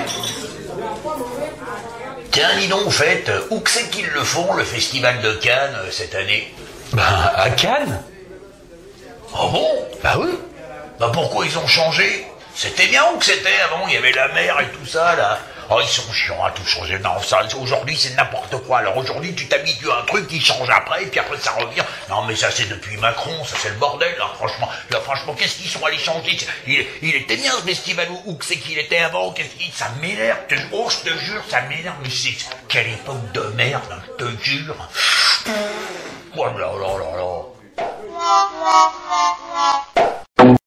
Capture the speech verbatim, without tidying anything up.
Tiens, dis donc, au fait, où que c'est qu'ils le font, le festival de Cannes, cette année? Ben, à Cannes. Oh bon? Bah oui. Bah pourquoi ils ont changé? C'était bien où que c'était avant, il y avait la mer et tout ça, là. Oh, ils sont chiants à tout changer. Non, ça, aujourd'hui, c'est n'importe quoi. Alors aujourd'hui, tu t'habitues à un truc qui change après, et puis après, ça revient. Non, mais ça, c'est depuis Macron, ça, c'est le bordel, là, franchement. Là, franchement, qu'est-ce qu'ils sont allés changer? Il, il était bien, ce festival, où, où que c'est qu'il était avant? Qu'est-ce qu'il, ça m'énerve, te- oh, je te jure, ça m'énerve, mais c'est, quelle époque de merde, hein, je te jure. Oh là là là là.